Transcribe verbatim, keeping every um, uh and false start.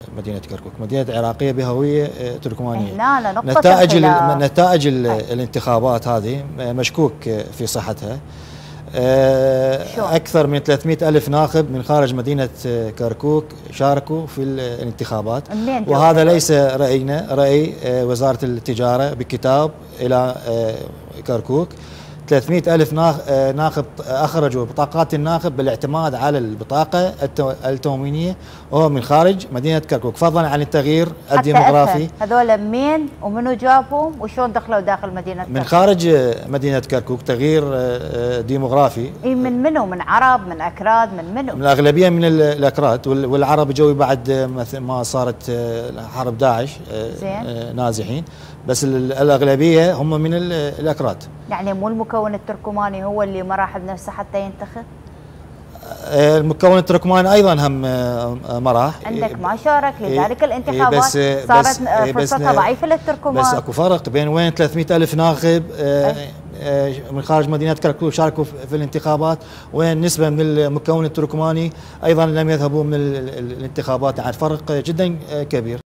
مدينة كركوك، مدينة عراقية بهوية تركمانية. هنا نقطة نتائج نتائج الانتخابات هذه مشكوك في صحتها. أكثر من ثلاثمئة ألف ناخب من خارج مدينة كركوك شاركوا في الانتخابات، وهذا ليس رأينا، رأي وزارة التجارة بكتاب إلى كركوك. ثلاثمئة ألف ناخب أخرجوا بطاقات الناخب بالاعتماد على البطاقة التموينية وهو من خارج مدينة كركوك، فضلا عن التغيير الديموغرافي. هذول منين ومنو جابهم وشون دخلوا داخل مدينة كركوك؟ من خارج مدينة كركوك، تغيير ديموغرافي. اي من منو؟ من عرب، من أكراد، من منو؟ من الأغلبية من الأكراد، والعرب جوي بعد ما صارت حرب داعش نازحين، بس الأغلبية هم من الأكراد. يعني مو المكون التركماني هو اللي ما راح بنفسه حتى ينتخب؟ المكون التركماني ايضا هم ما راح. عندك ما شارك، لذلك الانتخابات بس صارت فرصتها ضعيفه للتركمان. بس اكو فرق بين وين ثلاثمئة ألف ناخب من خارج مدينة كركوك شاركوا في الانتخابات، وين نسبة من المكون التركماني ايضا لم يذهبوا من الانتخابات، يعني فرق جدا كبير.